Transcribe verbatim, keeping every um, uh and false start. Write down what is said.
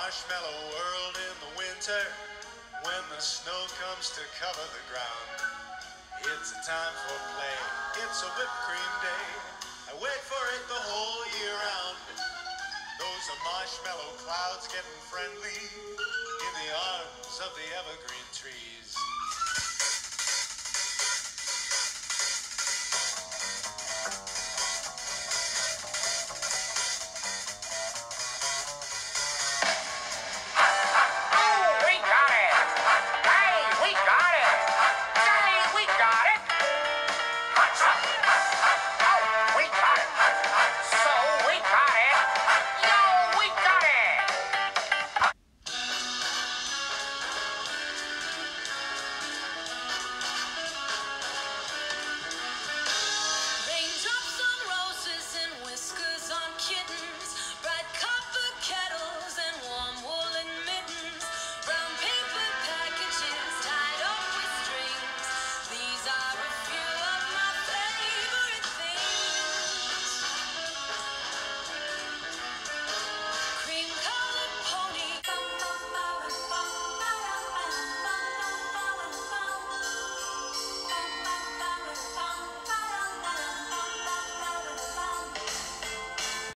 marshmallow world in the winter when the snow comes to cover the ground. It's a time for play, it's a whipped cream day. I wait for it the whole year round. Those are marshmallow clouds getting friendly in the arms of the evergreen trees.